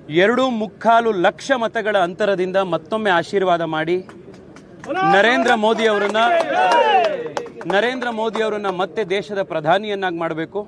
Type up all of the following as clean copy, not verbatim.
2.25 ಲಕ್ಷ ಮತಗಳ ಅಂತರದಿಂದ ಮತ್ತೊಮ್ಮೆ ಆಶೀರ್ವಾದ ಮಾಡಿ ನರೇಂದ್ರ ಮೋದಿ ಅವರನ್ನ ಮತ್ತೆ ದೇಶದ ಪ್ರಧಾನಿಯನ್ನಾಗಿ ಮಾಡಬೇಕು.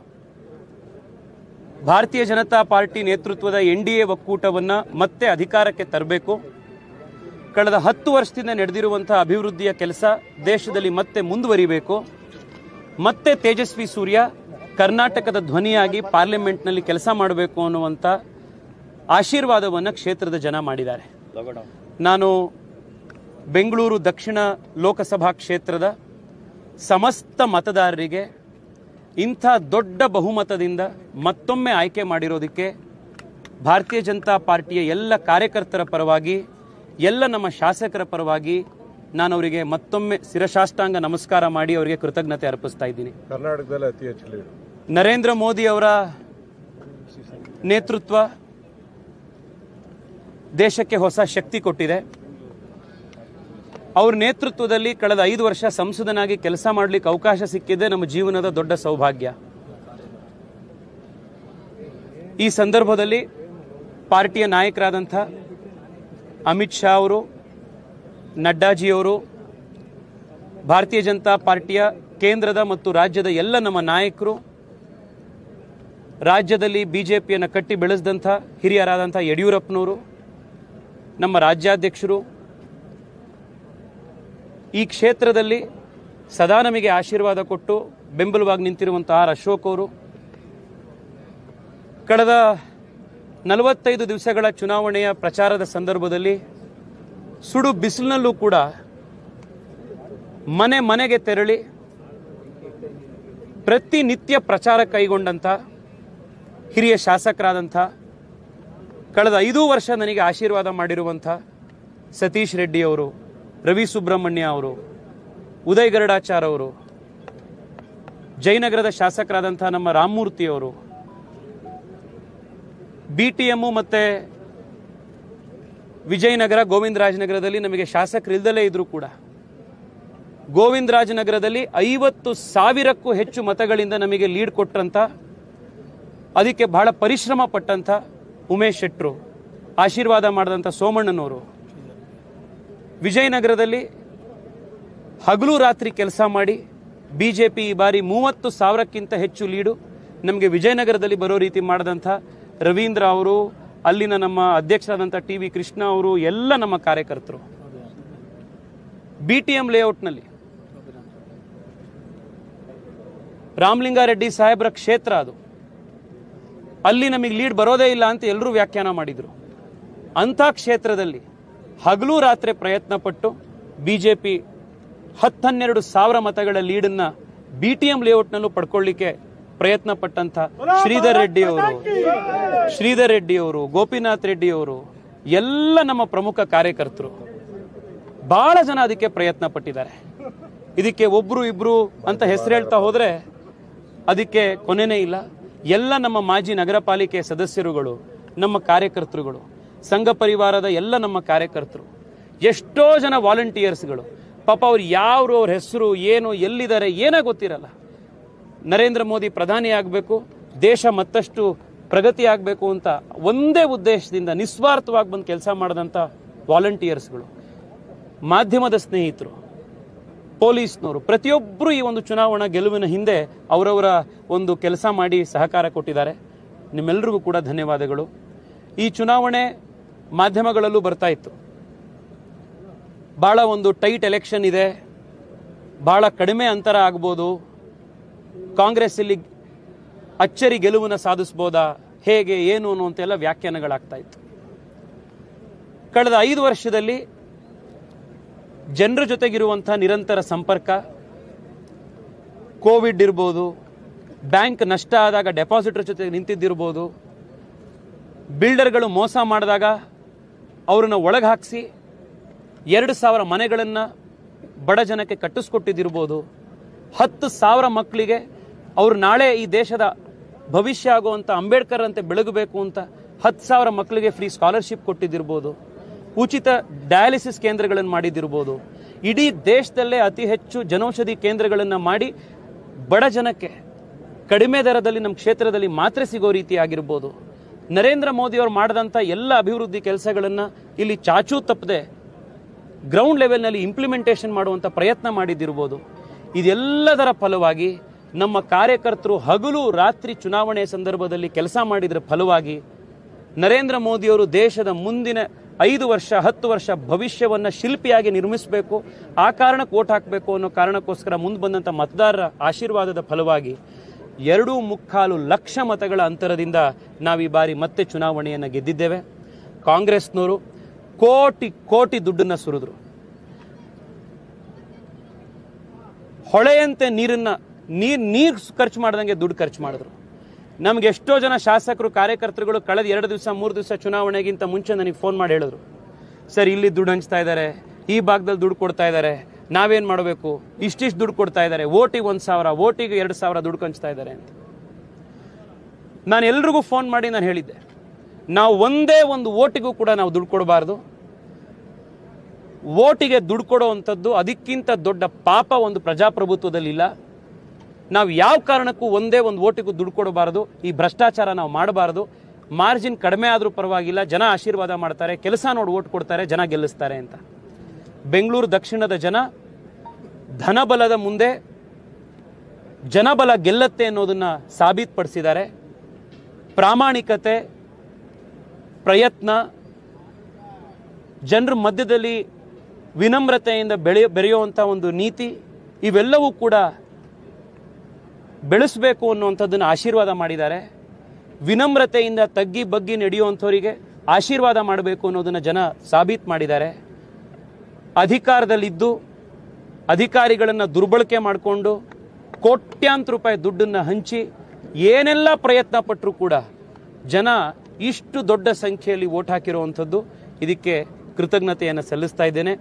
ಭಾರತೀಯ ಜನತಾ ಪಾರ್ಟಿ ನೇತೃತ್ವದ NDA ಒಕ್ಕೂಟವನ್ನು ಮತ್ತೆ ಅಧಿಕಾರಕ್ಕೆ ತರಬೇಕು. ಕಳೆದ 10 ವರ್ಷದಿಂದ ನಡೆದಿರುವಂತಹ ಅಭಿವೃದ್ಧಿಯ ಕೆಲಸ ದೇಶದಲ್ಲಿ ಮತ್ತೆ ಮುಂದುವರಿಬೇಕು. ಮತ್ತೆ ತೇಜಸ್ವಿ ಸೂರ್ಯ ಕರ್ನಾಟಕದ ಧ್ವನಿಯಾಗಿ ಪಾರ್ಲಿಮೆಂಟ್ನಲ್ಲಿ ಕೆಲಸ ಮಾಡಬೇಕು ಅನ್ನುವಂಥ ಆಶೀರ್ವಾದವನ್ನು ಕ್ಷೇತ್ರದ ಜನ ಮಾಡಿದ್ದಾರೆ. ನಾನು ಬೆಂಗಳೂರು ದಕ್ಷಿಣ ಲೋಕಸಭಾ ಕ್ಷೇತ್ರದ ಸಮಸ್ತ ಮತದಾರರಿಗೆ ಇಂಥ ದೊಡ್ಡ ಬಹುಮತದಿಂದ ಮತ್ತೊಮ್ಮೆ ಆಯ್ಕೆ ಮಾಡಿರೋದಕ್ಕೆ ಭಾರತೀಯ ಜನತಾ ಪಾರ್ಟಿಯ ಎಲ್ಲ ಕಾರ್ಯಕರ್ತರ ಪರವಾಗಿ, ಎಲ್ಲ ನಮ್ಮ ಶಾಸಕರ ಪರವಾಗಿ ನಾನು ಅವರಿಗೆ ಮತ್ತೊಮ್ಮೆ ಶಿರಸಾಷ್ಟಾಂಗ ನಮಸ್ಕಾರ ಮಾಡಿ ಅವರಿಗೆ ಕೃತಜ್ಞತೆ ಅರ್ಪಿಸ್ತಾ ಇದ್ದೀನಿ. ಕರ್ನಾಟಕದಲ್ಲಿ ಅತಿ ಹೆಚ್ಚು ನರೇಂದ್ರ ಮೋದಿ ಅವರ ನೇತೃತ್ವ ದೇಶಕ್ಕೆ ಹೊಸ ಶಕ್ತಿ ಕೊಟ್ಟಿದೆ. ಅವ್ರ ನೇತೃತ್ವದಲ್ಲಿ ಕಳೆದ 5 ವರ್ಷ ಸಂಸದನಾಗಿ ಕೆಲಸ ಮಾಡಲಿಕ್ಕೆ ಅವಕಾಶ ಸಿಕ್ಕಿದೆ ನಮ್ಮ ಜೀವನದ ದೊಡ್ಡ ಸೌಭಾಗ್ಯ. ಈ ಸಂದರ್ಭದಲ್ಲಿ ಪಾರ್ಟಿಯ ನಾಯಕರಾದಂಥ ಅಮಿತ್ ಶಾ ಅವರು, ನಡ್ಡಾಜಿಯವರು, ಭಾರತೀಯ ಜನತಾ ಪಾರ್ಟಿಯ ಕೇಂದ್ರದ ಮತ್ತು ರಾಜ್ಯದ ಎಲ್ಲ ನಮ್ಮ ನಾಯಕರು, ರಾಜ್ಯದಲ್ಲಿ ಬಿಜೆಪಿಯನ್ನು ಕಟ್ಟಿ ಬೆಳೆಸಿದಂಥ ಹಿರಿಯರಾದಂಥ ಯಡಿಯೂರಪ್ಪನವರು, ನಮ್ಮ ರಾಜ್ಯಾಧ್ಯಕ್ಷರು, ಈ ಕ್ಷೇತ್ರದಲ್ಲಿ ಸದಾ ನಮಗೆ ಆಶೀರ್ವಾದ ಕೊಟ್ಟು ಬೆಂಬಲವಾಗಿ ನಿಂತಿರುವಂತಹ ಅಶೋಕ್ ಅವರು, ಕಳೆದ 45 ದಿವಸಗಳ ಚುನಾವಣೆಯ ಪ್ರಚಾರದ ಸಂದರ್ಭದಲ್ಲಿ ಸುಡು ಬಿಸಿಲಿನಲ್ಲೂ ಕೂಡ ಮನೆ ಮನೆಗೆ ತೆರಳಿ ಪ್ರತಿನಿತ್ಯ ಪ್ರಚಾರ ಕೈಗೊಂಡಂಥ ಹಿರಿಯ ಶಾಸಕರಾದಂಥ, ಕಳೆದ 5 ವರ್ಷ ನನಗೆ ಆಶೀರ್ವಾದ ಮಾಡಿರುವಂಥ ಸತೀಶ್ ರೆಡ್ಡಿ ಅವರು, ರವಿ ಸುಬ್ರಹ್ಮಣ್ಯ ಅವರು, ಉದಯ್ ಗರುಡಾಚಾರ್ ಅವರು, ಜಯನಗರದ ಶಾಸಕರಾದಂಥ ನಮ್ಮ ರಾಮಮೂರ್ತಿ ಅವರು, BTM ಮತ್ತು ವಿಜಯನಗರ, ಗೋವಿಂದರಾಜನಗರದಲ್ಲಿ ನಮಗೆ ಶಾಸಕರಿಲ್ಲದಲೇ ಇದ್ರೂ ಕೂಡ ಗೋವಿಂದರಾಜನಗರದಲ್ಲಿ 50,000ಕ್ಕೂ ಹೆಚ್ಚು ಮತಗಳಿಂದ ನಮಗೆ ಲೀಡ್ ಕೊಟ್ಟಂಥ, ಅದಕ್ಕೆ ಬಹಳ ಪರಿಶ್ರಮ ಪಟ್ಟಂಥ ಉಮೇಶ್ ಶೆಟ್ಟರು, ಆಶೀರ್ವಾದ ಮಾಡಿದಂಥ ಸೋಮಣ್ಣನವರು, ವಿಜಯನಗರದಲ್ಲಿ ಹಗಲು ರಾತ್ರಿ ಕೆಲಸ ಮಾಡಿ ಬಿಜೆಪಿ ಈ ಬಾರಿ 30,000ಕ್ಕಿಂತ ಹೆಚ್ಚು ಲೀಡು ನಮಗೆ ವಿಜಯನಗರದಲ್ಲಿ ಬರೋ ರೀತಿ ಮಾಡಿದಂಥ ರವೀಂದ್ರ ಅವರು, ಅಲ್ಲಿನ ನಮ್ಮ ಅಧ್ಯಕ್ಷರಾದಂಥ TV ಕೃಷ್ಣ ಅವರು, ಎಲ್ಲ ನಮ್ಮ ಕಾರ್ಯಕರ್ತರು. BTM ಲೇಔಟ್ನಲ್ಲಿ ರಾಮಲಿಂಗಾರೆಡ್ಡಿ ಸಾಹೇಬ್ರ ಕ್ಷೇತ್ರ ಅದು, ಅಲ್ಲಿ ನಮಗೆ ಲೀಡ್ ಬರೋದೇ ಇಲ್ಲ ಅಂತ ಎಲ್ಲರೂ ವ್ಯಾಖ್ಯಾನ ಮಾಡಿದರು. ಅಂಥ ಕ್ಷೇತ್ರದಲ್ಲಿ ಹಗಲು ರಾತ್ರಿ ಪ್ರಯತ್ನ ಪಟ್ಟು ಬಿಜೆಪಿ 10-12 ಸಾವಿರ ಮತಗಳ ಲೀಡನ್ನು BTM ಲೇಔಟ್ನಲ್ಲೂ ಪಡ್ಕೊಳ್ಳಿಕ್ಕೆ ಪ್ರಯತ್ನ ಪಟ್ಟಂಥ ಶ್ರೀಧರ್ ರೆಡ್ಡಿ ಅವರು, ಗೋಪಿನಾಥ್ ರೆಡ್ಡಿ ಅವರು, ಎಲ್ಲ ನಮ್ಮ ಪ್ರಮುಖ ಕಾರ್ಯಕರ್ತರು ಬಹಳ ಜನ ಅದಕ್ಕೆ ಪ್ರಯತ್ನ ಪಟ್ಟಿದ್ದಾರೆ. ಇದಕ್ಕೆ ಒಬ್ರು ಇಬ್ರು ಅಂತ ಹೆಸರು ಹೇಳ್ತಾ ಹೋದ್ರೆ ಅದಕ್ಕೆ ಕೊನೆನೇ ಇಲ್ಲ. ಎಲ್ಲ ನಮ್ಮ ಮಾಜಿ ನಗರ ಪಾಲಿಕೆ ಸದಸ್ಯರುಗಳು, ನಮ್ಮ ಕಾರ್ಯಕರ್ತರುಗಳು, ಸಂಘ ಪರಿವಾರದ ಎಲ್ಲ ನಮ್ಮ ಕಾರ್ಯಕರ್ತರು, ಎಷ್ಟೋ ಜನ ವಾಲಂಟಿಯರ್ಸ್ಗಳು, ಪಾಪ ಅವ್ರು ಯಾರು, ಅವ್ರ ಹೆಸರು ಏನು, ಎಲ್ಲಿದ್ದಾರೆ ಏನೋ ಗೊತ್ತಿರಲ್ಲ. ನರೇಂದ್ರ ಮೋದಿ ಪ್ರಧಾನಿ ಆಗಬೇಕು, ದೇಶ ಮತ್ತಷ್ಟು ಪ್ರಗತಿ ಆಗಬೇಕು ಅಂತ ಒಂದೇ ಉದ್ದೇಶದಿಂದ ನಿಸ್ವಾರ್ಥವಾಗಿ ಬಂದು ಕೆಲಸ ಮಾಡಿದಂಥ ವಾಲಂಟಿಯರ್ಸ್ಗಳು, ಮಾಧ್ಯಮದ ಸ್ನೇಹಿತರು, ಪೊಲೀಸ್ನವರು, ಪ್ರತಿಯೊಬ್ಬರು ಈ ಒಂದು ಚುನಾವಣಾ ಗೆಲುವಿನ ಹಿಂದೆ ಅವರವರ ಒಂದು ಕೆಲಸ ಮಾಡಿ ಸಹಕಾರ ಕೊಟ್ಟಿದ್ದಾರೆ. ನಿಮ್ಮೆಲ್ಲರಿಗೂ ಕೂಡ ಧನ್ಯವಾದಗಳು. ಈ ಚುನಾವಣೆ ಮಾಧ್ಯಮಗಳಲ್ಲೂ ಬರ್ತಾ ಇತ್ತು, ಭಾಳ ಒಂದು ಟೈಟ್ ಎಲೆಕ್ಷನ್ ಇದೆ, ಭಾಳ ಕಡಿಮೆ ಅಂತರ ಆಗ್ಬೋದು, ಕಾಂಗ್ರೆಸ್ ಇಲ್ಲಿ ಅಚ್ಚರಿ ಗೆಲುವನ್ನು ಸಾಧಿಸ್ಬೋದಾ, ಹೇಗೆ ಏನು ಅನ್ನುವಂತೆಲ್ಲ ವ್ಯಾಖ್ಯಾನಗಳಾಗ್ತಾ ಇತ್ತು. ಕಳೆದ 5 ವರ್ಷದಲ್ಲಿ ಜನರ ಜೊತೆಗಿರುವಂಥ ನಿರಂತರ ಸಂಪರ್ಕ, ಕೋವಿಡ್ ಇರ್ಬೋದು, ಬ್ಯಾಂಕ್ ನಷ್ಟ ಆದಾಗ ಡೆಪಾಸಿಟರ್ ಜೊತೆ ನಿಂತಿದ್ದಿರ್ಬೋದು, ಬಿಲ್ಡರ್ಗಳು ಮೋಸ ಮಾಡಿದಾಗ ಅವರನ್ನು ಒಳಗೆ ಹಾಕಿಸಿ 2,000 ಮನೆಗಳನ್ನು ಬಡ ಜನಕ್ಕೆ ಕಟ್ಟಿಸ್ಕೊಟ್ಟಿದ್ದಿರ್ಬೋದು, 10,000 ಮಕ್ಕಳಿಗೆ ಅವರು ನಾಳೆ ಈ ದೇಶದ ಭವಿಷ್ಯ ಆಗುವಂಥ ಅಂಬೇಡ್ಕರ್ ಅಂತೆ ಬೆಳಗಬೇಕು ಅಂತ 10,000 ಮಕ್ಕಳಿಗೆ ಫ್ರೀ ಸ್ಕಾಲರ್ಶಿಪ್ ಕೊಟ್ಟಿದ್ದಿರ್ಬೋದು, ಉಚಿತ ಡಯಾಲಿಸಿಸ್ ಕೇಂದ್ರಗಳನ್ನು ಮಾಡಿದ್ದಿರ್ಬೋದು, ಇಡೀ ದೇಶದಲ್ಲೇ ಅತಿ ಹೆಚ್ಚು ಜನೌಷಧಿ ಕೇಂದ್ರಗಳನ್ನು ಮಾಡಿ ಬಡ ಜನಕ್ಕೆ ಕಡಿಮೆ ದರದಲ್ಲಿ ನಮ್ಮ ಕ್ಷೇತ್ರದಲ್ಲಿ ಮಾತ್ರೆ ಸಿಗೋ ರೀತಿ ಆಗಿರ್ಬೋದು, ನರೇಂದ್ರ ಮೋದಿ ಅವರು ಮಾಡಿದಂಥ ಎಲ್ಲ ಅಭಿವೃದ್ಧಿ ಕೆಲಸಗಳನ್ನು ಇಲ್ಲಿ ಚಾಚೂ ತಪ್ಪದೆ ಗ್ರೌಂಡ್ ಲೆವೆಲ್ನಲ್ಲಿ ಇಂಪ್ಲಿಮೆಂಟೇಷನ್ ಮಾಡುವಂಥ ಪ್ರಯತ್ನ ಮಾಡಿದ್ದಿರ್ಬೋದು. ಇದೆಲ್ಲದರ ಫಲವಾಗಿ ನಮ್ಮ ಕಾರ್ಯಕರ್ತರು ಹಗಲು ರಾತ್ರಿ ಚುನಾವಣೆ ಸಂದರ್ಭದಲ್ಲಿ ಕೆಲಸ ಮಾಡಿದ್ರ ಫಲವಾಗಿ ನರೇಂದ್ರ ಮೋದಿಯವರು ದೇಶದ ಮುಂದಿನ 5 ವರ್ಷ 10 ವರ್ಷ ಭವಿಷ್ಯವನ್ನು ಶಿಲ್ಪಿಯಾಗಿ ನಿರ್ಮಿಸಬೇಕು, ಆ ಕಾರಣಕ್ಕೆ ವೋಟ್ ಹಾಕಬೇಕು ಅನ್ನೋ ಕಾರಣಕ್ಕೋಸ್ಕರ ಮುಂದೆ ಬಂದಂಥ ಮತದಾರರ ಆಶೀರ್ವಾದದ ಫಲವಾಗಿ 2.25 ಲಕ್ಷ ಮತಗಳ ಅಂತರದಿಂದ ನಾವು ಈ ಬಾರಿ ಮತ್ತೆ ಚುನಾವಣೆಯನ್ನು ಗೆದ್ದಿದ್ದೇವೆ. ಕಾಂಗ್ರೆಸ್ನವರು ಕೋಟಿ ಕೋಟಿ ದುಡ್ಡನ್ನು ಸುರಿದ್ರು. ಹೊಳೆಯಂತೆ ನೀರು ಖರ್ಚು ಮಾಡ್ದಂಗೆ ದುಡ್ಡು ಖರ್ಚು ಮಾಡಿದ್ರು. ನಮ್ಗೆ ಎಷ್ಟೋ ಜನ ಶಾಸಕರು ಕಾರ್ಯಕರ್ತರುಗಳು ಕಳೆದ 2 ದಿವಸ 3 ದಿವಸ ಚುನಾವಣೆಗಿಂತ ಮುಂಚೆ ನನಗೆ ಫೋನ್ ಮಾಡಿ ಹೇಳಿದ್ರು, ಸರ್ ಇಲ್ಲಿ ದುಡ್ಡು ಹಂಚ್ತಾ ಇದ್ದಾರೆ, ಈ ಭಾಗದಲ್ಲಿ ದುಡ್ಡು ಕೊಡ್ತಾ ಇದ್ದಾರೆ, ನಾವೇನು ಮಾಡಬೇಕು, ಇಷ್ಟಿಷ್ಟು ದುಡ್ಡು ಕೊಡ್ತಾ ಇದ್ದಾರೆ, ಓಟಿಗೆ 1,000, ಓಟಿಗೆ 2,000 ದುಡ್ಡು ಹಂಚ್ತಾ ಇದ್ದಾರೆ ಅಂತ. ನಾನು ಎಲ್ರಿಗೂ ಫೋನ್ ಮಾಡಿ ನಾನು ಹೇಳಿದ್ದೆ, ನಾವು ಒಂದೇ ಒಂದು ಓಟಿಗೂ ಕೂಡ ನಾವು ದುಡ್ಡು ಕೊಡಬಾರ್ದು. ಓಟಿಗೆ ದುಡ್ಡು ಕೊಡೋ ಅಂಥದ್ದು ಅದಕ್ಕಿಂತ ದೊಡ್ಡ ಪಾಪ ಒಂದು ಪ್ರಜಾಪ್ರಭುತ್ವದಲ್ಲಿಲ್ಲ. ನಾವು ಯಾವ ಕಾರಣಕ್ಕೂ ಒಂದೇ ಒಂದು ಓಟಿಗೂ ದುಡ್ಡು ಕೊಡಬಾರದು. ಈ ಭ್ರಷ್ಟಾಚಾರ ನಾವು ಮಾಡಬಾರದು. ಮಾರ್ಜಿನ್ ಕಡಿಮೆ ಆದರೂ ಪರವಾಗಿಲ್ಲ, ಜನ ಆಶೀರ್ವಾದ ಮಾಡ್ತಾರೆ, ಕೆಲಸ ನೋಡಿ ಓಟ್ ಕೊಡ್ತಾರೆ, ಜನ ಗೆಲ್ಲಿಸ್ತಾರೆ ಅಂತ. ಬೆಂಗಳೂರು ದಕ್ಷಿಣದ ಜನ ಧನಬಲದ ಮುಂದೆ ಜನಬಲ ಗೆಲ್ಲತ್ತೆ ಅನ್ನೋದನ್ನ ಸಾಬೀತುಪಡಿಸಿದ್ದಾರೆ. ಪ್ರಾಮಾಣಿಕತೆ, ಪ್ರಯತ್ನ, ಜನರ ಮಧ್ಯದಲ್ಲಿ ವಿನಮ್ರತೆಯಿಂದ ಬೆರೆಯುವಂಥ ಒಂದು ನೀತಿ, ಇವೆಲ್ಲವೂ ಕೂಡ ಬೆಳೆಸಬೇಕು ಅನ್ನುವಂಥದ್ದನ್ನು ಆಶೀರ್ವಾದ ಮಾಡಿದ್ದಾರೆ. ವಿನಮ್ರತೆಯಿಂದ ತಗ್ಗಿ ಬಗ್ಗಿ ನಡೆಯುವಂಥವರಿಗೆ ಆಶೀರ್ವಾದ ಮಾಡಬೇಕು ಅನ್ನೋದನ್ನು ಜನ ಸಾಬೀತು ಮಾಡಿದ್ದಾರೆ. ಅಧಿಕಾರದಲ್ಲಿದ್ದು ಅಧಿಕಾರಿಗಳನ್ನು ದುರ್ಬಳಕೆ ಮಾಡಿಕೊಂಡು ಕೋಟ್ಯಾಂತರ ರೂಪಾಯಿ ದುಡ್ಡನ್ನು ಹಂಚಿ ಏನೆಲ್ಲ ಪ್ರಯತ್ನ ಪಟ್ಟರೂ ಕೂಡ ಜನ ಇಷ್ಟು ದೊಡ್ಡ ಸಂಖ್ಯೆಯಲ್ಲಿ ವೋಟ್ ಹಾಕಿರುವಂಥದ್ದು, ಇದಕ್ಕೆ ಕೃತಜ್ಞತೆಯನ್ನು ಸಲ್ಲಿಸ್ತಾ ಇದ್ದೇನೆ.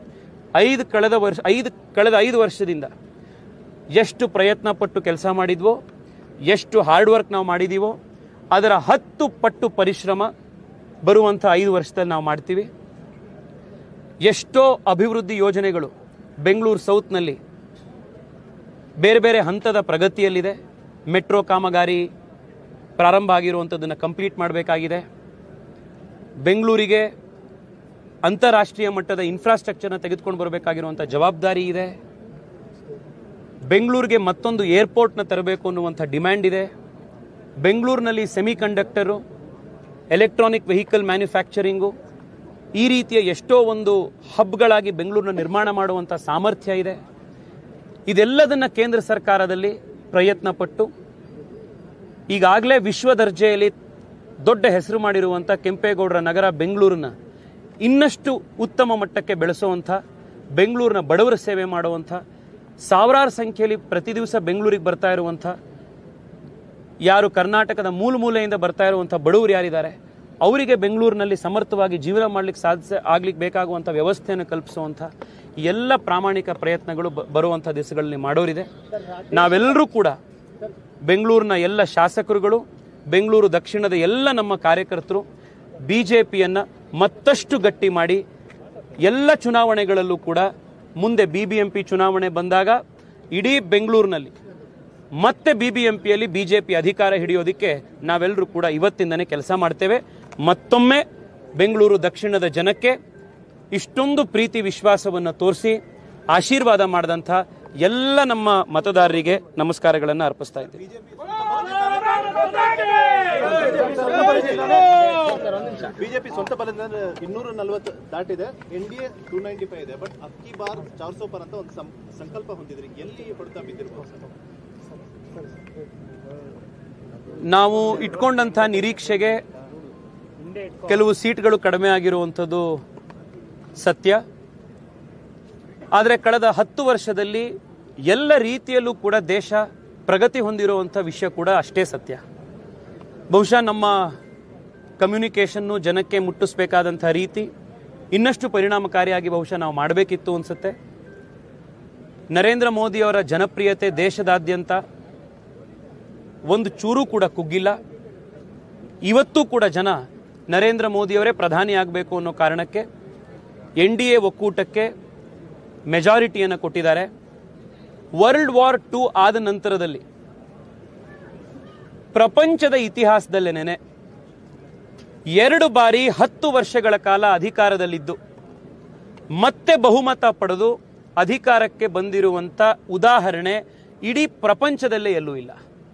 ಕಳೆದ 5 ವರ್ಷದಿಂದ ಎಷ್ಟು ಪ್ರಯತ್ನ ಪಟ್ಟು ಕೆಲಸ ಮಾಡಿದ್ವೋ, ಎಷ್ಟು ಹಾರ್ಡ್ ವರ್ಕ್ ನಾವು ಮಾಡಿದ್ದೀವೋ, ಅದರ 10 ಪಟ್ಟು ಪರಿಶ್ರಮ ಬರುವಂಥ 5 ವರ್ಷದಲ್ಲಿ ನಾವು ಮಾಡ್ತೀವಿ. ಎಷ್ಟೋ ಅಭಿವೃದ್ಧಿ ಯೋಜನೆಗಳು ಬೆಂಗಳೂರು ಸೌತ್ನಲ್ಲಿ ಬೇರೆ ಬೇರೆ ಹಂತದ ಪ್ರಗತಿಯಲ್ಲಿದೆ. ಮೆಟ್ರೋ ಕಾಮಗಾರಿ ಪ್ರಾರಂಭ ಆಗಿರುವಂಥದ್ದನ್ನು ಕಂಪ್ಲೀಟ್ ಮಾಡಬೇಕಾಗಿದೆ. ಬೆಂಗಳೂರಿಗೆ ಅಂತಾರಾಷ್ಟ್ರೀಯ ಮಟ್ಟದ ಇನ್ಫ್ರಾಸ್ಟ್ರಕ್ಚರ್ನ ತೆಗೆದುಕೊಂಡು ಬರಬೇಕಾಗಿರುವಂಥ ಜವಾಬ್ದಾರಿ ಇದೆ. ಬೆಂಗಳೂರಿಗೆ ಮತ್ತೊಂದು ಏರ್ಪೋರ್ಟ್ನ ತರಬೇಕು ಅನ್ನುವಂಥ ಡಿಮ್ಯಾಂಡ್ ಇದೆ. ಬೆಂಗಳೂರಿನಲ್ಲಿ ಸೆಮಿಕಂಡಕ್ಟರು, ಎಲೆಕ್ಟ್ರಾನಿಕ್ ವೆಹಿಕಲ್ ಮ್ಯಾನುಫ್ಯಾಕ್ಚರಿಂಗು, ಈ ರೀತಿಯ ಎಷ್ಟೋ ಒಂದು ಹಬ್ಗಳಾಗಿ ಬೆಂಗಳೂರನ್ನ ನಿರ್ಮಾಣ ಮಾಡುವಂಥ ಸಾಮರ್ಥ್ಯ ಇದೆ. ಇದೆಲ್ಲದನ್ನು ಕೇಂದ್ರ ಸರ್ಕಾರದಲ್ಲಿ ಪ್ರಯತ್ನ ಪಟ್ಟು ಈಗಾಗಲೇ ವಿಶ್ವ ದರ್ಜೆಯಲ್ಲಿ ದೊಡ್ಡ ಹೆಸರು ಮಾಡಿರುವಂಥ ಕೆಂಪೇಗೌಡರ ನಗರ ಬೆಂಗಳೂರನ್ನ ಇನ್ನಷ್ಟು ಉತ್ತಮ ಮಟ್ಟಕ್ಕೆ ಬೆಳೆಸುವಂಥ, ಬೆಂಗಳೂರಿನ ಬಡವರ ಸೇವೆ ಮಾಡುವಂಥ, ಸಾವಿರಾರು ಸಂಖ್ಯೆಯಲ್ಲಿ ಪ್ರತಿ ದಿವಸ ಬೆಂಗಳೂರಿಗೆ ಬರ್ತಾ ಇರುವಂಥ, ಯಾರು ಕರ್ನಾಟಕದ ಮೂಲೆಯಿಂದ ಬರ್ತಾ ಇರುವಂಥ ಬಡವರು ಯಾರಿದ್ದಾರೆ ಅವರಿಗೆ ಬೆಂಗಳೂರಿನಲ್ಲಿ ಸಮರ್ಥವಾಗಿ ಜೀವನ ಆಗ್ಲಿಕ್ಕೆ ಬೇಕಾಗುವಂಥ ವ್ಯವಸ್ಥೆಯನ್ನು ಕಲ್ಪಿಸುವಂಥ ಎಲ್ಲ ಪ್ರಾಮಾಣಿಕ ಪ್ರಯತ್ನಗಳು ಬರುವಂಥ ದಿವಸಗಳಲ್ಲಿ ಮಾಡೋರಿದೆ. ನಾವೆಲ್ಲರೂ ಕೂಡ ಬೆಂಗಳೂರಿನ ಎಲ್ಲ ಶಾಸಕರುಗಳು, ಬೆಂಗಳೂರು ದಕ್ಷಿಣದ ಎಲ್ಲ ನಮ್ಮ ಕಾರ್ಯಕರ್ತರು ಬಿಜೆಪಿಯನ್ನು ಮತ್ತಷ್ಟು ಗಟ್ಟಿ ಮಾಡಿ ಎಲ್ಲ ಚುನಾವಣೆಗಳಲ್ಲೂ ಕೂಡ ಮುಂದೆ ಬಿಬಿಎಂಪಿ ಚುನಾವಣೆ ಬಂದಾಗ ಇಡೀ ಬೆಂಗಳೂರಿನಲ್ಲಿ ಮತ್ತೆ ಬಿಬಿಎಂಪಿಯಲ್ಲಿ ಬಿಜೆಪಿ ಅಧಿಕಾರ ಹಿಡಿಯೋದಕ್ಕೆ ನಾವೆಲ್ಲರೂ ಕೂಡ ಇವತ್ತಿಂದನೇ ಕೆಲಸ ಮಾಡ್ತೇವೆ. ಮತ್ತೊಮ್ಮೆ ಬೆಂಗಳೂರು ದಕ್ಷಿಣದ ಜನಕ್ಕೆ ಇಷ್ಟೊಂದು ಪ್ರೀತಿ ವಿಶ್ವಾಸವನ್ನು ತೋರಿಸಿ ಆಶೀರ್ವಾದ ಮಾಡಿದಂಥ ಎಲ್ಲ ನಮ್ಮ ಮತದಾರರಿಗೆ ನಮಸ್ಕಾರಗಳನ್ನು ಅರ್ಪಿಸ್ತಾ ಇದ್ದೀವಿ. ಬಿಜೆಪಿ ಸ್ವಂತ ಬಲದಿಂದ 240 ದಾಟಿದೆ, ಎನ್ಡಿಎ 295 ಇದೆ. ಬಟ್ ಅಕ್ಕಿ ಬಾರ್ 400 ಪರ್ ಅಂತ ಒಂದು ಸಂಕಲ್ಪ ಹೊಂದಿದ್ರಿ, ಎಲ್ಲಿ ಹೊಡೆತ ಬಿದ್ದಿರಬಹುದು? ನಾವು ಇಟ್ಕೊಂಡಂಥ ನಿರೀಕ್ಷೆಗೆ ಕೆಲವು ಸೀಟ್ಗಳು ಕಡಿಮೆ ಆಗಿರುವಂಥದ್ದು ಸತ್ಯ. ಆದರೆ ಕಳೆದ 10 ವರ್ಷದಲ್ಲಿ ಎಲ್ಲ ರೀತಿಯಲ್ಲೂ ಕೂಡ ದೇಶ ಪ್ರಗತಿ ಹೊಂದಿರುವಂಥ ವಿಷಯ ಕೂಡ ಅಷ್ಟೇ ಸತ್ಯ. ಬಹುಶಃ ನಮ್ಮ ಕಮ್ಯುನಿಕೇಷನ್ನು ಜನಕ್ಕೆ ಮುಟ್ಟಿಸಬೇಕಾದಂಥ ರೀತಿ ಇನ್ನಷ್ಟು ಪರಿಣಾಮಕಾರಿಯಾಗಿ ಬಹುಶಃ ನಾವು ಮಾಡಬೇಕಿತ್ತು ಅನಿಸುತ್ತೆ. ನರೇಂದ್ರ ಮೋದಿಯವರ ಜನಪ್ರಿಯತೆ ದೇಶದಾದ್ಯಂತ ಒಂದು ಚೂರು ಕೂಡ ಕುಗ್ಗಿಲ್ಲ. ಇವತ್ತೂ ಕೂಡ ಜನ ನರೇಂದ್ರ ಮೋದಿಯವರೇ ಪ್ರಧಾನಿ ಆಗಬೇಕು ಅನ್ನೋ ಕಾರಣಕ್ಕೆ ಎನ್ಡಿಎ ಒಕ್ಕೂಟಕ್ಕೆ ಮೆಜಾರಿಟಿಯನ್ನು ಕೊಟ್ಟಿದ್ದಾರೆ. ವರ್ಲ್ಡ್ ವಾರ್ 2 ಆದ ನಂತರದಲ್ಲಿ ಪ್ರಪಂಚದ ಇತಿಹಾಸದಲ್ಲೇನೆ 2 ಬಾರಿ 10 ವರ್ಷಗಳ ಕಾಲ ಅಧಿಕಾರದಲ್ಲಿದ್ದು ಮತ್ತೆ ಬಹುಮತ ಪಡೆದು ಅಧಿಕಾರಕ್ಕೆ ಬಂದಿರುವಂತ ಉದಾಹರಣೆ ಇಡೀ ಪ್ರಪಂಚದಲ್ಲೇ ಎಲ್ಲೂ ಇಲ್ಲ.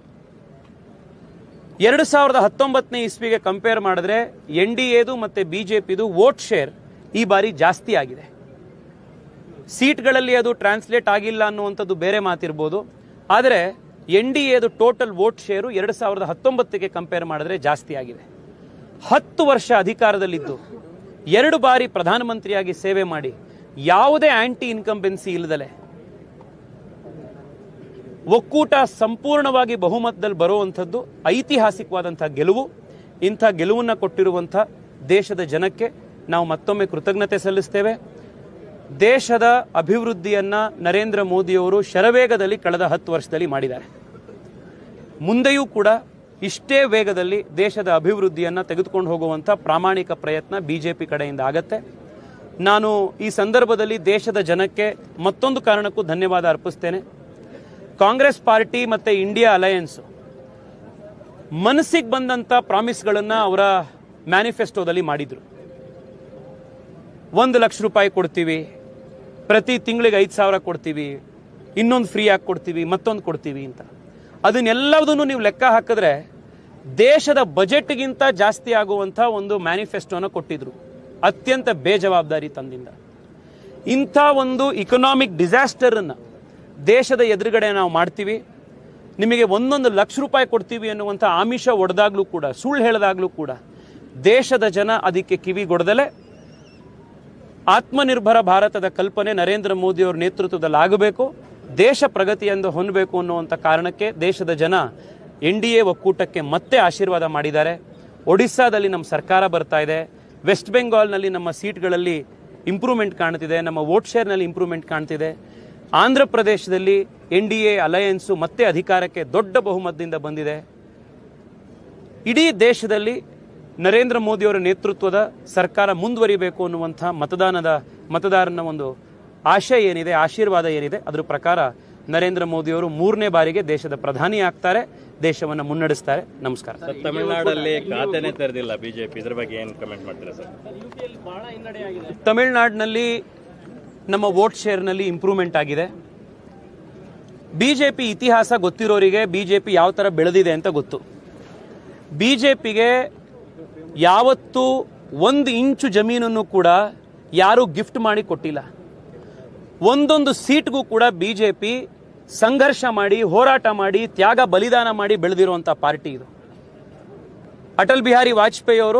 2019ನೇ ಇಸ್ವಿಗೆ ಕಂಪೇರ್ ಮಾಡಿದ್ರೆ NDAದು ಮತ್ತೆ ಬಿಜೆಪಿದು ವೋಟ್ ಶೇರ್ ಈ ಬಾರಿ ಜಾಸ್ತಿ ಆಗಿದೆ. ಸೀಟ್ಗಳಲ್ಲಿ ಅದು ಟ್ರಾನ್ಸ್ಲೇಟ್ ಆಗಿಲ್ಲ ಅನ್ನುವಂಥದ್ದು ಬೇರೆ ಮಾತಿರ್ಬೋದು. ಆದರೆ NDAದು ಟೋಟಲ್ ವೋಟ್ ಶೇರು 2019ಗೆ ಕಂಪೇರ್ ಮಾಡಿದ್ರೆ ಜಾಸ್ತಿ ಆಗಿದೆ. 10 ವರ್ಷ ಅಧಿಕಾರದಲ್ಲಿದ್ದು 2 ಬಾರಿ ಪ್ರಧಾನಮಂತ್ರಿಯಾಗಿ ಸೇವೆ ಮಾಡಿ ಯಾವುದೇ ಆಂಟಿ ಇನ್ಕಂಬೆನ್ಸಿ ಇಲ್ಲದಲೆ ಒಕ್ಕೂಟ ಸಂಪೂರ್ಣವಾಗಿ ಬಹುಮತದಲ್ಲಿ ಬರುವಂಥದ್ದು ಐತಿಹಾಸಿಕವಾದಂತಹ ಗೆಲುವು. ಇಂಥ ಗೆಲುವನ್ನು ಕೊಟ್ಟಿರುವಂಥ ದೇಶದ ಜನಕ್ಕೆ ನಾವು ಮತ್ತೊಮ್ಮೆ ಕೃತಜ್ಞತೆ ಸಲ್ಲಿಸ್ತೇವೆ. ದೇಶದ ಅಭಿವೃದ್ಧಿಯನ್ನ ನರೇಂದ್ರ ಮೋದಿಯವರು ಶರವೇಗದಲ್ಲಿ ಕಳೆದ 10 ವರ್ಷದಲ್ಲಿ ಮಾಡಿದ್ದಾರೆ. ಮುಂದೆಯೂ ಕೂಡ ಇಷ್ಟೇ ವೇಗದಲ್ಲಿ ದೇಶದ ಅಭಿವೃದ್ಧಿಯನ್ನ ತೆಗೆದುಕೊಂಡು ಹೋಗುವಂಥ ಪ್ರಾಮಾಣಿಕ ಪ್ರಯತ್ನ ಬಿಜೆಪಿ ಕಡೆಯಿಂದ ಆಗತ್ತೆ. ನಾನು ಈ ಸಂದರ್ಭದಲ್ಲಿ ದೇಶದ ಜನಕ್ಕೆ ಮತ್ತೊಂದು ಕಾರಣಕ್ಕೂ ಧನ್ಯವಾದ ಅರ್ಪಿಸ್ತೇನೆ. ಕಾಂಗ್ರೆಸ್ ಪಾರ್ಟಿ ಮತ್ತೆ ಇಂಡಿಯಾ ಅಲಯನ್ಸ್ ಮನಸ್ಸಿಗೆ ಬಂದಂತ ಪ್ರಾಮಿಸ್ಗಳನ್ನ ಅವರ ಮ್ಯಾನಿಫೆಸ್ಟೋದಲ್ಲಿ ಮಾಡಿದ್ರು. 1 ಲಕ್ಷ ರೂಪಾಯಿ ಕೊಡ್ತೀವಿ, ಪ್ರತಿ ತಿಂಗಳಿಗೆ 5,000 ಕೊಡ್ತೀವಿ, ಇನ್ನೊಂದು ಫ್ರೀ ಆಗಿ ಕೊಡ್ತೀವಿ, ಮತ್ತೊಂದು ಕೊಡ್ತೀವಿ ಅಂತ. ಅದನ್ನೆಲ್ಲದನ್ನು ನೀವು ಲೆಕ್ಕ ಹಾಕಿದ್ರೆ ದೇಶದ ಬಜೆಟ್ಗಿಂತ ಜಾಸ್ತಿ ಆಗುವಂಥ ಒಂದು ಮ್ಯಾನಿಫೆಸ್ಟೋನ ಕೊಟ್ಟಿದ್ರು ಅತ್ಯಂತ ಬೇಜವಾಬ್ದಾರಿ ತಂದಿಂದ. ಇಂಥ ಒಂದು ಇಕನಾಮಿಕ್ ಡಿಸಾಸ್ಟರ್ ಅನ್ನ ದೇಶದ ಎದುರುಗಡೆ ನಾವು ಮಾಡ್ತೀವಿ, ನಿಮಗೆ 1 ಲಕ್ಷ ರೂಪಾಯಿ ಕೊಡ್ತೀವಿ ಅನ್ನುವಂಥ ಆಮಿಷ ಒಡೆದಾಗ್ಲೂ ಕೂಡ, ಸುಳ್ಳು ಹೇಳಿದಾಗ್ಲೂ ಕೂಡ ದೇಶದ ಜನ ಅದಕ್ಕೆ ಕಿವಿಗೊಡದಲೆ ಆತ್ಮನಿರ್ಭರ ಭಾರತದ ಕಲ್ಪನೆ ನರೇಂದ್ರ ಮೋದಿ ಅವರ ನೇತೃತ್ವದಲ್ಲಿ ಆಗಬೇಕು, ದೇಶ ಪ್ರಗತಿಯನ್ನು ಹೊಂದಬೇಕು ಅನ್ನುವಂಥ ಕಾರಣಕ್ಕೆ ದೇಶದ ಜನ NDA ಒಕ್ಕೂಟಕ್ಕೆ ಮತ್ತೆ ಆಶೀರ್ವಾದ ಮಾಡಿದ್ದಾರೆ. ಒಡಿಸ್ಸಾದಲ್ಲಿ ನಮ್ಮ ಸರ್ಕಾರ ಬರ್ತಾ ಇದೆ, ವೆಸ್ಟ್ ಬೆಂಗಾಲ್ನಲ್ಲಿ ನಮ್ಮ ಸೀಟ್ಗಳಲ್ಲಿ ಇಂಪ್ರೂವ್ಮೆಂಟ್ ಕಾಣ್ತಿದೆ, ನಮ್ಮ ವೋಟ್ ಶೇರ್ನಲ್ಲಿ ಇಂಪ್ರೂವ್ಮೆಂಟ್ ಕಾಣ್ತಿದೆ. ಆಂಧ್ರ ಪ್ರದೇಶದಲ್ಲಿ NDA ಅಲಯನ್ಸು ಮತ್ತೆ ಅಧಿಕಾರಕ್ಕೆ ದೊಡ್ಡ ಬಹುಮತದಿಂದ ಬಂದಿದೆ. ಇಡೀ ದೇಶದಲ್ಲಿ ನರೇಂದ್ರ ಮೋದಿಯವರ ನೇತೃತ್ವದ ಸರ್ಕಾರ ಮುಂದುವರಿಬೇಕು ಅನ್ನುವಂಥ ಮತದಾರನ ಒಂದು ಆಶಯ ಏನಿದೆ, ಆಶೀರ್ವಾದ ಏನಿದೆ, ಅದರ ಪ್ರಕಾರ ನರೇಂದ್ರ ಮೋದಿಯವರು 3ನೇ ಬಾರಿಗೆ ದೇಶದ ಪ್ರಧಾನಿ ಆಗ್ತಾರೆ, ದೇಶವನ್ನು ಮುನ್ನಡೆಸ್ತಾರೆ. ನಮಸ್ಕಾರ. ತಮಿಳುನಾಡಲ್ಲಿ ಖಾತೆನೇ ತೆರೆದಿಲ್ಲ ಬಿಜೆಪಿ, ಇದ್ರ ಬಗ್ಗೆ ಏನು ಕಮೆಂಟ್ ಮಾಡ್ತೀರಾ ಸರ್? ತಮಿಳುನಾಡಿನಲ್ಲಿ ನಮ್ಮ ವೋಟ್ ಶೇರ್ನಲ್ಲಿ ಇಂಪ್ರೂವ್ಮೆಂಟ್ ಆಗಿದೆ. ಬಿಜೆಪಿ ಇತಿಹಾಸ ಗೊತ್ತಿರೋರಿಗೆ ಬಿಜೆಪಿ ಯಾವ ತರ ಬೆಳೆದಿದೆ ಅಂತ ಗೊತ್ತು. ಬಿಜೆಪಿಗೆ ಯಾವತ್ತೂ 1 ಇಂಚು ಜಮೀನನ್ನು ಕೂಡ ಯಾರೂ ಗಿಫ್ಟ್ ಮಾಡಿ ಕೊಟ್ಟಿಲ್ಲ. ಒಂದೊಂದು ಸೀಟ್ಗೂ ಕೂಡ ಬಿಜೆಪಿ ಸಂಘರ್ಷ ಮಾಡಿ, ಹೋರಾಟ ಮಾಡಿ, ತ್ಯಾಗ ಬಲಿದಾನ ಮಾಡಿ ಬೆಳೆದಿರುವಂಥ ಪಾರ್ಟಿ ಇದು. ಅಟಲ್ ಬಿಹಾರಿ ವಾಜಪೇಯಿ ಅವರು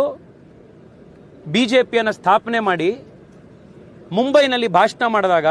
ಬಿಜೆಪಿಯನ್ನು ಸ್ಥಾಪನೆ ಮಾಡಿ ಮುಂಬೈನಲ್ಲಿ ಭಾಷಣ ಮಾಡಿದಾಗ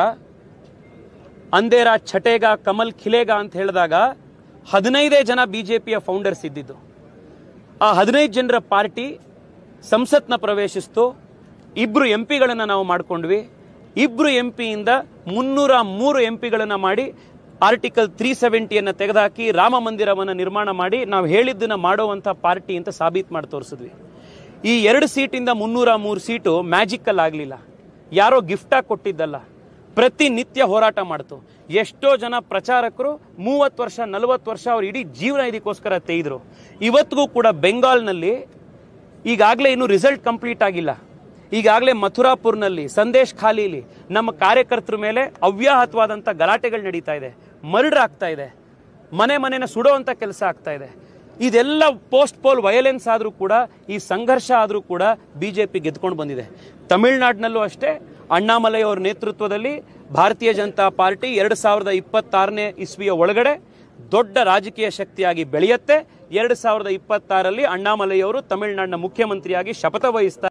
ಅಂಧೇರ ಛಟೇಗ ಕಮಲ್ ಖಿಲೇಗ ಅಂತ ಹೇಳಿದಾಗ 15 ಜನ ಬಿಜೆಪಿಯ ಫೌಂಡರ್ಸ್ ಇದ್ದಿದ್ದು. ಆ 15 ಜನರ ಪಾರ್ಟಿ ಸಂಸತ್ನ ಪ್ರವೇಶಿಸ್ತು. 2 MP ನಾವು ಮಾಡ್ಕೊಂಡ್ವಿ. 2 MP ಯಿಂದ 303 MP ಮಾಡಿ ಆರ್ಟಿಕಲ್ 370 ತೆಗೆದುಹಾಕಿ ರಾಮ ಮಂದಿರವನ್ನು ನಿರ್ಮಾಣ ಮಾಡಿ ನಾವು ಹೇಳಿದ್ದನ್ನ ಮಾಡುವಂತ ಪಾರ್ಟಿ ಅಂತ ಸಾಬೀತು ಮಾಡಿ ತೋರಿಸಿದ್ವಿ. ಈ 2 ಸೀಟಿಂದ 303 ಸೀಟು ಮ್ಯಾಜಿಕಲ್ ಆಗಲಿಲ್ಲ, ಯಾರೋ ಗಿಫ್ಟಾಗಿ ಕೊಟ್ಟಿದ್ದಲ್ಲ, ಪ್ರತಿನಿತ್ಯ ಹೋರಾಟ ಮಾಡ್ತು. ಎಷ್ಟೋ ಜನ ಪ್ರಚಾರಕರು 30 ವರ್ಷ 40 ವರ್ಷ ಅವ್ರ ಇಡೀ ಜೀವನ ಇದಕ್ಕೋಸ್ಕರ ತೆಗೆದ್ರು. ಇವತ್ತಿಗೂ ಕೂಡ ಬೆಂಗಾಲ್ನಲ್ಲಿ ಈಗಾಗಲೇ ಇನ್ನೂ ರಿಸಲ್ಟ್ ಕಂಪ್ಲೀಟ್ ಆಗಿಲ್ಲ. ಈಗಾಗಲೇ ಮಥುರಾಪುರ್ನಲ್ಲಿ, ಸಂದೇಶ್ ಖಾಲಿಲಿ ನಮ್ಮ ಕಾರ್ಯಕರ್ತರ ಮೇಲೆ ಅವ್ಯಾಹತವಾದಂಥ ಗಲಾಟೆಗಳು ನಡೀತಾ ಇದೆ, ಮರ್ಡರ್ ಆಗ್ತಾ ಇದೆ, ಮನೆನ ಸುಡುವಂಥ ಕೆಲಸ ಆಗ್ತಾ ಇದೆ. ಇದೆಲ್ಲ ಪೋಸ್ಟ್ ಪೋಲ್ ವೈಲೆನ್ಸ್ ಆದರೂ ಕೂಡ, ಈ ಸಂಘರ್ಷ ಆದರೂ ಕೂಡ ಬಿಜೆಪಿ ಗೆದ್ಕೊಂಡು ಬಂದಿದೆ. ತಮಿಳುನಾಡಿನಲ್ಲೂ ಅಷ್ಟೇ ಅಣ್ಣಾಮಲೈ ಅವರ ನೇತೃತ್ವದಲ್ಲಿ ಭಾರತೀಯ ಜನತಾ ಪಾರ್ಟಿ 2026ನೇ ಇಸ್ವಿಯ ಒಳಗಡೆ ದೊಡ್ಡ ರಾಜಕೀಯ ಶಕ್ತಿಯಾಗಿ ಬೆಳೆಯುತ್ತೆ. 2026ರಲ್ಲಿ ಅಣ್ಣಾಮಲೈ ಅವರು ತಮಿಳುನಾಡಿನ ಮುಖ್ಯಮಂತ್ರಿಯಾಗಿ ಶಪಥ ವಹಿಸ್ತಾರೆ.